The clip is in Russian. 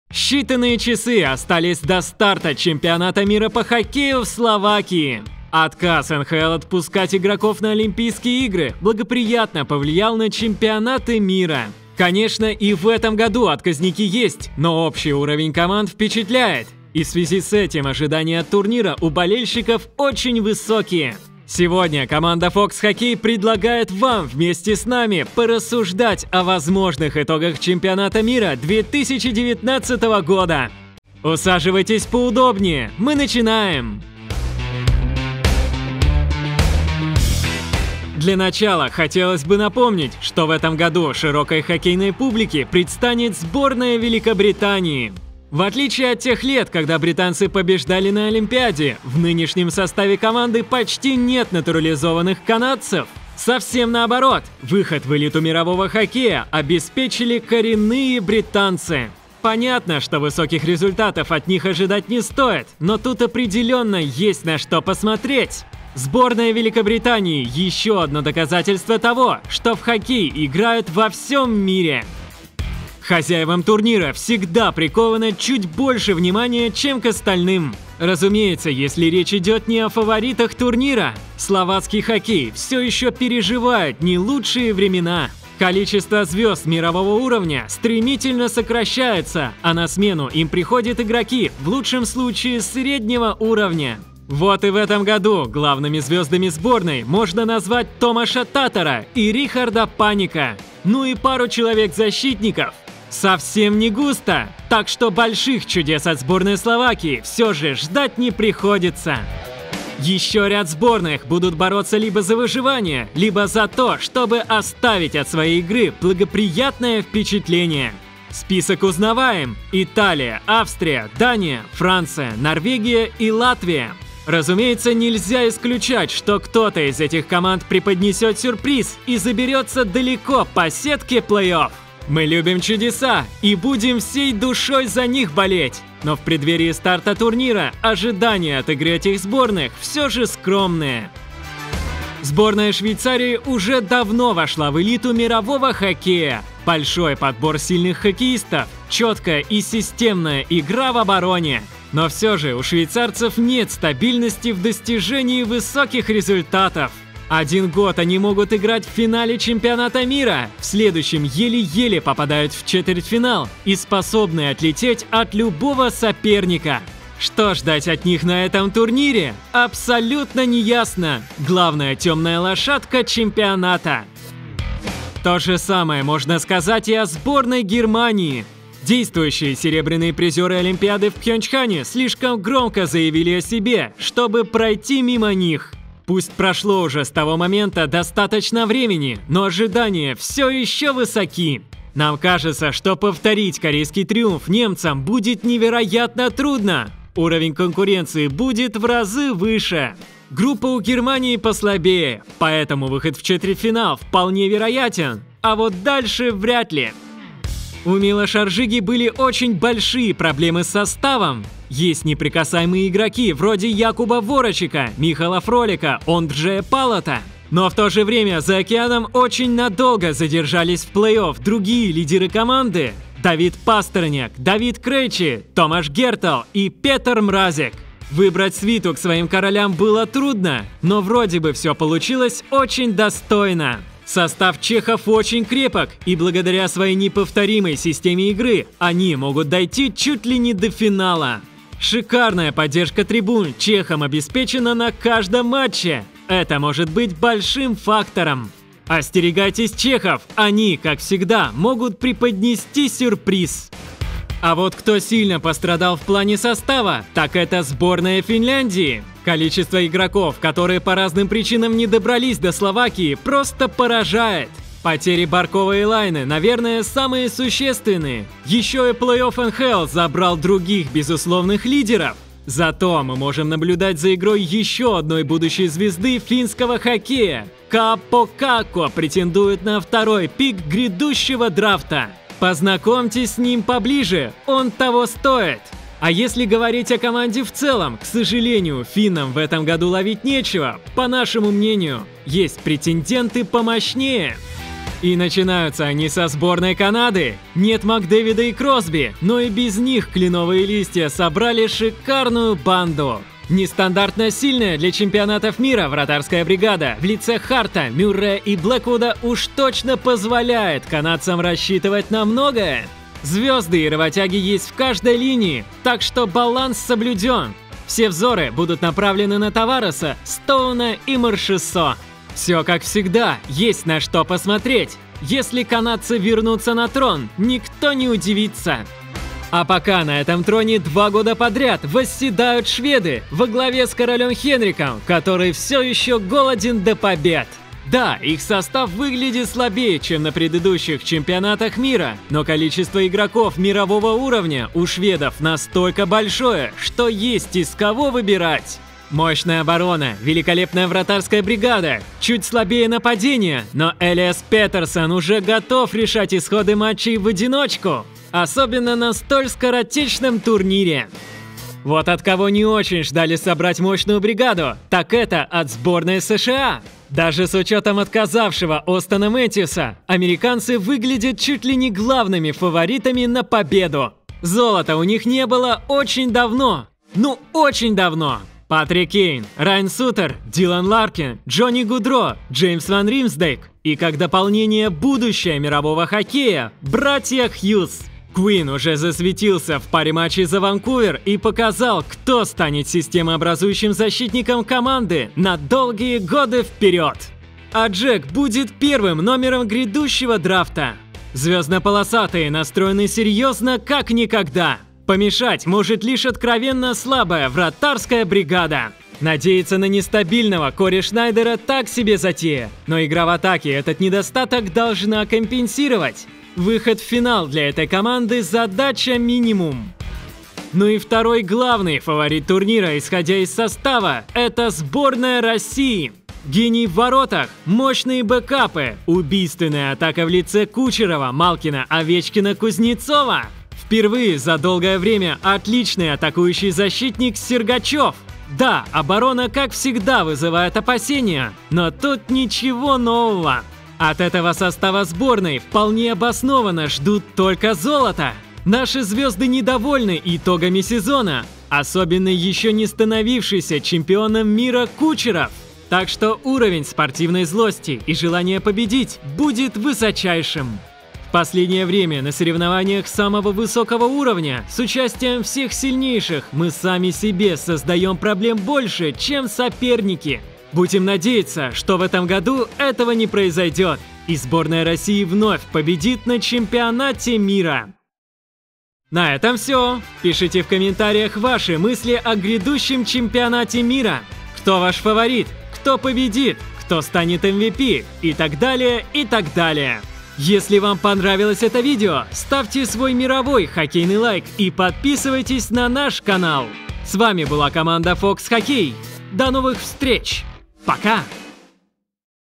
Считанные часы остались до старта чемпионата мира по хоккею в Словакии. Отказ НХЛ отпускать игроков на Олимпийские игры благоприятно повлиял на чемпионаты мира. Конечно, и в этом году отказники есть, но общий уровень команд впечатляет. И в связи с этим ожидания от турнира у болельщиков очень высокие. Сегодня команда Fox Hockey предлагает вам вместе с нами порассуждать о возможных итогах чемпионата мира 2019 года. Усаживайтесь поудобнее, мы начинаем! Для начала хотелось бы напомнить, что в этом году широкой хоккейной публике предстанет сборная Великобритании. В отличие от тех лет, когда британцы побеждали на Олимпиаде, в нынешнем составе команды почти нет натурализованных канадцев. Совсем наоборот, выход в элиту мирового хоккея обеспечили коренные британцы. Понятно, что высоких результатов от них ожидать не стоит, но тут определенно есть на что посмотреть. Сборная Великобритании – еще одно доказательство того, что в хоккей играют во всем мире. Хозяевам турнира всегда приковано чуть больше внимания, чем к остальным. Разумеется, если речь идет не о фаворитах турнира. Словацкий хоккей все еще переживает не лучшие времена. Количество звезд мирового уровня стремительно сокращается, а на смену им приходят игроки, в лучшем случае, среднего уровня. Вот и в этом году главными звездами сборной можно назвать Томаша Татара и Рихарда Паника. Ну и пару человек-защитников. Совсем не густо, так что больших чудес от сборной Словакии все же ждать не приходится. Еще ряд сборных будут бороться либо за выживание, либо за то, чтобы оставить от своей игры благоприятное впечатление. Список узнаваем: Италия, Австрия, Дания, Франция, Норвегия и Латвия. Разумеется, нельзя исключать, что кто-то из этих команд преподнесет сюрприз и заберется далеко по сетке плей-офф. Мы любим чудеса и будем всей душой за них болеть. Но в преддверии старта турнира ожидания от игры этих сборных все же скромные. Сборная Швейцарии уже давно вошла в элиту мирового хоккея. Большой подбор сильных хоккеистов, четкая и системная игра в обороне. Но все же у швейцарцев нет стабильности в достижении высоких результатов. Один год они могут играть в финале чемпионата мира, в следующем еле-еле попадают в четвертьфинал и способны отлететь от любого соперника. Что ждать от них на этом турнире? Абсолютно неясно. Главная темная лошадка чемпионата. То же самое можно сказать и о сборной Германии. Действующие серебряные призеры Олимпиады в Пхенчхане слишком громко заявили о себе, чтобы пройти мимо них. Пусть прошло уже с того момента достаточно времени, но ожидания все еще высоки. Нам кажется, что повторить корейский триумф немцам будет невероятно трудно. Уровень конкуренции будет в разы выше. Группа у Германии послабее, поэтому выход в четвертьфинал вполне вероятен, а вот дальше вряд ли. У Милоша Ржиги были очень большие проблемы с составом. Есть неприкасаемые игроки вроде Якуба Ворочика, Михала Фролика, Онджея Палата. Но в то же время за океаном очень надолго задержались в плей-офф другие лидеры команды: Давид Пастерняк, Давид Крейчи, Томаш Гертл и Петр Мразик. Выбрать свиту к своим королям было трудно, но вроде бы все получилось очень достойно. Состав чехов очень крепок, и благодаря своей неповторимой системе игры они могут дойти чуть ли не до финала. Шикарная поддержка трибун чехам обеспечена на каждом матче. Это может быть большим фактором. Остерегайтесь чехов, они, как всегда, могут преподнести сюрприз. А вот кто сильно пострадал в плане состава, так это сборная Финляндии. Количество игроков, которые по разным причинам не добрались до Словакии, просто поражает. Потери Баркова и Лайны, наверное, самые существенные. Еще и плей-офф НХЛ забрал других безусловных лидеров. Зато мы можем наблюдать за игрой еще одной будущей звезды финского хоккея. Каапо Какко претендует на второй пик грядущего драфта. Познакомьтесь с ним поближе, он того стоит. А если говорить о команде в целом, к сожалению, финнам в этом году ловить нечего. По нашему мнению, есть претенденты помощнее. И начинаются они со сборной Канады. Нет Макдэвида и Кросби, но и без них кленовые листья собрали шикарную банду. Нестандартно сильная для чемпионатов мира вратарская бригада в лице Харта, Мюррея и Блэквуда уж точно позволяет канадцам рассчитывать на многое. Звезды и работяги есть в каждой линии, так что баланс соблюден. Все взоры будут направлены на Тавареса, Стоуна и Маршессо. Все как всегда, есть на что посмотреть. Если канадцы вернутся на трон, никто не удивится. А пока на этом троне 2 года подряд восседают шведы во главе с королем Хенриком, который все еще голоден до побед. Да, их состав выглядит слабее, чем на предыдущих чемпионатах мира, но количество игроков мирового уровня у шведов настолько большое, что есть из кого выбирать. Мощная оборона, великолепная вратарская бригада, чуть слабее нападение, но Элиас Петерсон уже готов решать исходы матчей в одиночку, особенно на столь скоротечном турнире. Вот от кого не очень ждали собрать мощную бригаду, так это от сборной США. Даже с учетом отказавшего Остона Мэтьюса, американцы выглядят чуть ли не главными фаворитами на победу. Золота у них не было очень давно. Ну, очень давно. Патрик Кейн, Райан Сутер, Дилан Ларкин, Джонни Гудро, Джеймс Ван Римсдейк и как дополнение будущее мирового хоккея – братья Хьюз. Куин уже засветился в паре матчей за Ванкувер и показал, кто станет системообразующим защитником команды на долгие годы вперед. А Джек будет первым номером грядущего драфта. Звездно-полосатые настроены серьезно как никогда. Помешать может лишь откровенно слабая вратарская бригада. Надеяться на нестабильного Кори Шнайдера так себе затея, но игра в атаке этот недостаток должна компенсировать. Выход в финал для этой команды – задача минимум. Ну и второй главный фаворит турнира, исходя из состава, это сборная России. Гений в воротах, мощные бэкапы, убийственная атака в лице Кучерова, Малкина, Овечкина, Кузнецова. Впервые за долгое время отличный атакующий защитник Сергачев. Да, оборона как всегда вызывает опасения, но тут ничего нового. От этого состава сборной вполне обоснованно ждут только золота. Наши звезды недовольны итогами сезона, особенно еще не становившийся чемпионом мира Кучеров. Так что уровень спортивной злости и желания победить будет высочайшим. В последнее время на соревнованиях самого высокого уровня с участием всех сильнейших мы сами себе создаем проблем больше, чем соперники. Будем надеяться, что в этом году этого не произойдет, и сборная России вновь победит на чемпионате мира. На этом все. Пишите в комментариях ваши мысли о грядущем чемпионате мира. Кто ваш фаворит? Кто победит? Кто станет MVP? И так далее, и так далее. Если вам понравилось это видео, ставьте свой мировой хоккейный лайк и подписывайтесь на наш канал. С вами была команда Fox Hockey. До новых встреч! Пока!